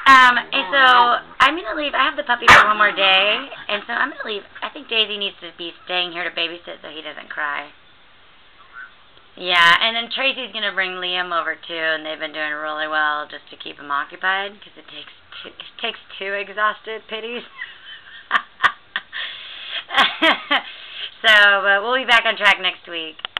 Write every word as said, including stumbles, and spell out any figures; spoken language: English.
Um, and so I'm going to leave. I have the puppy for one more day, and so I'm going to leave. I think Daisy needs to be staying here to babysit so he doesn't cry. Yeah, and then Tracy's going to bring Liam over too, and they've been doing really well just to keep him occupied because it takes two, it takes two exhausted pitties. So, but we'll be back on track next week.